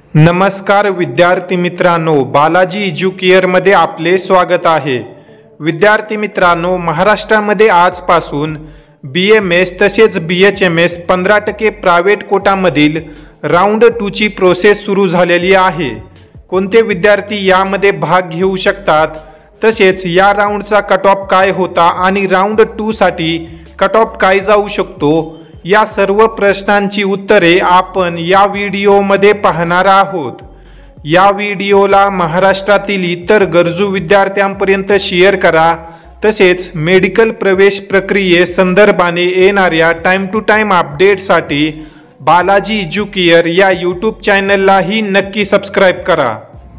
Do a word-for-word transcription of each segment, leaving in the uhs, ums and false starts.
नमस्कार विद्यार्थी मित्रांनो, बालाजी एज्युकेअरमध्ये आपले स्वागत आहे। विद्यार्थी मित्रांनो, महाराष्ट्रामध्ये आजपासून बी एम एस तसेच बी एच एम एस पंधरा टक्के प्रायव्हेट कोटामधील राऊंड टू ची प्रोसेस सुरू झालेली आहे। कोणते विद्यार्थी यामध्ये भाग घेऊ शकतात, तसेच या राऊंडचा कट ऑफ काय होता आणि राऊंड टू साठी कट ऑफ काय जाऊ शकतो, या सर्व प्रश्नांची उत्तरे आपण या व्हिडिओमध्ये पाहणार आहोत। या व्हिडिओला महाराष्ट्रातील इतर गरजू विद्यार्थ्यांपर्यंत शेअर करा, तसेच मेडिकल प्रवेश प्रक्रिये संदर्भाने येणाऱ्या टाइम टू टाइम अपडेटसाठी बालाजी एज्युकेअर या यूट्यूब चॅनललाही नक्की सबस्क्राईब करा।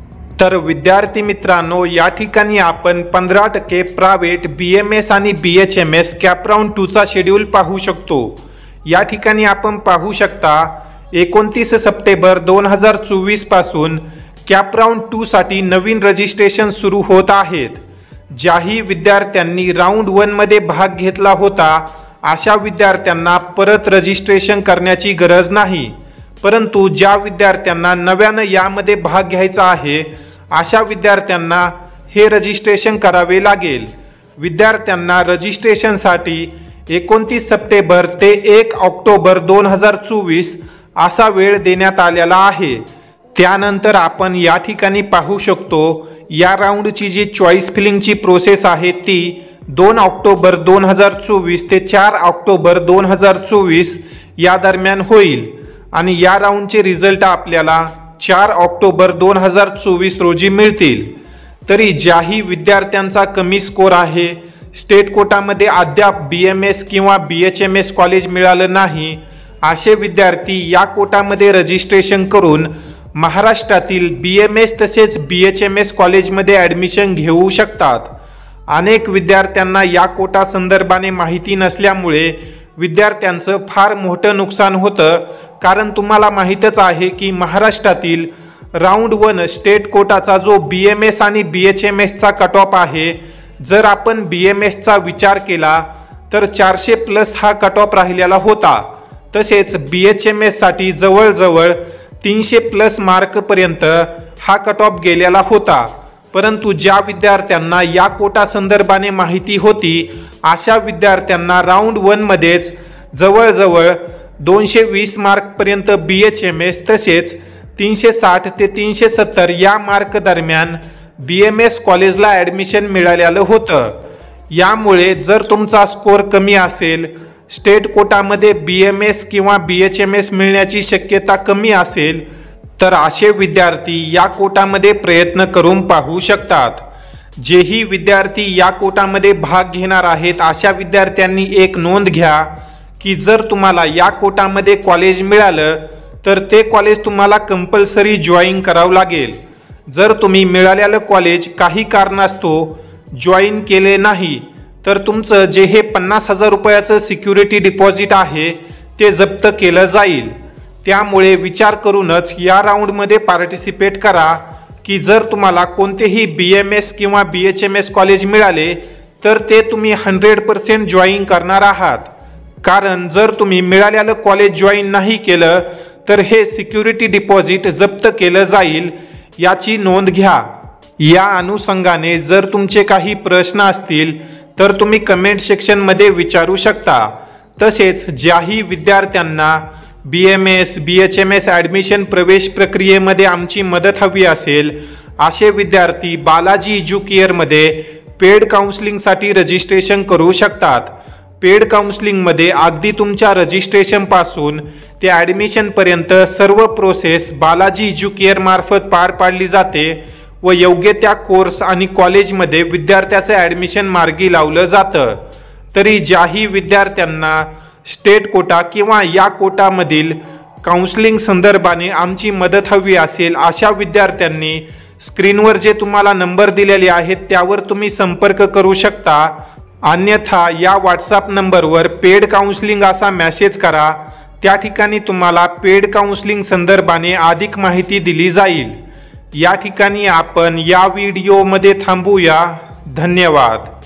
तर विद्यार्थी मित्रांनो, या ठिकाणी आपण पंधरा टक्के प्रायव्हेट बी एम एस आणि B H M S cap round two चा शेड्यूल पाहू शकतो। या ठिकाणी आपण पाहू शकता एकोणतीस सप्टेंबर दोन हजार चोवीस पासून कॅप राऊंड टू साठी नवीन रजिस्ट्रेशन सुरू होत आहेत। ज्याही विद्यार्थ्यांनी राऊंड वन मध्ये भाग घेतला होता अशा विद्यार्थ्यांना परत रजिस्ट्रेशन करण्याची गरज नाही, परंतु ज्या विद्यार्थ्यांना नव्याने यामध्ये भाग घ्यायचा आहे अशा विद्यार्थ्यांना हे रजिस्ट्रेशन करावे लागेल। विद्यार्थ्यांना रजिस्ट्रेशनसाठी एकोणतीस सप्टेंबर ते एक ऑक्टोबर दोन हजार चोवीस असा वेळ देण्यात आलेला आहे। त्यानंतर आपण या ठिकाणी पाहू शकतो या राऊंडची जी चॉईस फिलिंगची प्रोसेस आहे ती दोन ऑक्टोबर दोन हजार चोवीस ते चार ऑक्टोबर दोन हजार चोवीस या दरम्यान होईल आणि या राऊंडचे रिझल्ट आपल्याला चार ऑक्टोबर दोन हजार चोवीस रोजी मिळतील। तरी ज्याही विद्यार्थ्यांचा कमी स्कोर आहे, स्टेट कोटामध्ये अद्याप बी एम एस किंवा B H M S college मिळालं नाही, असे विद्यार्थी या कोटामध्ये रजिस्ट्रेशन करून महाराष्ट्रातील बी एम एस तसेच बी एच एम एस कॉलेजमध्ये ॲडमिशन घेऊ शकतात। अनेक विद्यार्थ्यांना या कोटा संदर्भाने माहिती नसल्यामुळे विद्यार्थ्यांचं फार मोठं नुकसान होतं, कारण तुम्हाला माहीतच आहे की महाराष्ट्रातील राऊंड वन स्टेट कोटाचा जो बी एम एस आणि बी एच एम एसचा कट ऑफ आहे, जर आपण बी एम एसचा विचार केला तर चारशे प्लस हा कट ऑफ राहिलेला होता। तसेच बी एच एम एससाठी जवळजवळ तीनशे प्लस मार्कपर्यंत हा कट ऑफ गेलेला होता, परंतु ज्या विद्यार्थ्यांना या कोटा संदर्भाने माहिती होती अशा विद्यार्थ्यांना राऊंड वनमध्येच जवळजवळ दोनशे वीस मार्कपर्यंत बी एच एम एस तसेच तीनशे साठ ते तीनशे सत्तर या मार्क दरम्यान बी एम एस कॉलेजला ॲडमिशन मिळालेलं होतं। यामुळे जर तुमचा स्कोर कमी असेल, स्टेट कोटामध्ये बी एम एस किंवा बी एच एम एस मिळण्याची शक्यता कमी असेल, तर असे विद्यार्थी या कोटामध्ये प्रयत्न करून पाहू शकतात। जेही विद्यार्थी या कोटामध्ये भाग घेणार आहेत अशा विद्यार्थ्यांनी एक नोंद घ्या की जर तुम्हाला या कोटामध्ये कॉलेज मिळालं तर ते कॉलेज तुम्हाला कंपल्सरी जॉईन करावं लागेल। जर तुम्ही मिळालेलं कॉलेज काही कारणास्तव जॉईन केले नाही तर तुमचं जे हे पन्नास हजार रुपयाचं सिक्युरिटी डिपॉझिट आहे ते जप्त केलं जाईल। त्यामुळे विचार करूनच या राऊंडमध्ये पार्टिसिपेट करा की जर तुम्हाला कोणतेही बी एम एस किंवा B H M S college मिळाले तर ते तुम्ही हंड्रेड पर्सेंट जॉईन करणार आहात, कारण जर तुम्ही मिळालेलं कॉलेज जॉईन नाही केलं तर हे सिक्युरिटी डिपॉझिट जप्त केलं जाईल, याची नोंद घ्या। या अनुषंगाने जर तुमचे काही प्रश्न असतील तर तुम्ही कमेंट सेक्शनमध्ये विचारू शकता। तसेच ज्याही विद्यार्थ्यांना B M S B H M S admission प्रवेश प्रक्रियेमध्ये आमची मदत हवी असेल असे विद्यार्थी बालाजी एज्युकेअरमध्ये पेड काउन्सिलिंगसाठी रजिस्ट्रेशन करू शकतात। पेड काउन्सिलिंगमध्ये अगदी तुमच्या रजिस्ट्रेशनपासून ते ॲडमिशनपर्यंत सर्व प्रोसेस बालाजी एज्युकेअर मार्फत पार पाडली जाते व योग्य त्या कोर्स आणि कॉलेजमध्ये विद्यार्थ्याचं ॲडमिशन मार्गी लावलं जातं। तरी ज्याही विद्यार्थ्यांना स्टेट कोटा किंवा या कोटामधील काउन्सिलिंग संदर्भाने आमची मदत हवी असेल अशा विद्यार्थ्यांनी स्क्रीनवर जे तुम्हाला नंबर दिलेले आहेत त्यावर तुम्ही संपर्क करू शकता, अन्यथा या व्हॉट्सॲप नंबरवर पेड काउन्सिलिंग असा मेसेज करा। त्या ठिकाणी तुम्हाला पेड काउन्सिलिंग संदर्भाने अधिक माहिती दिली जाईल। या ठिकाणी आपण या व्हिडिओमध्ये थांबूया। धन्यवाद।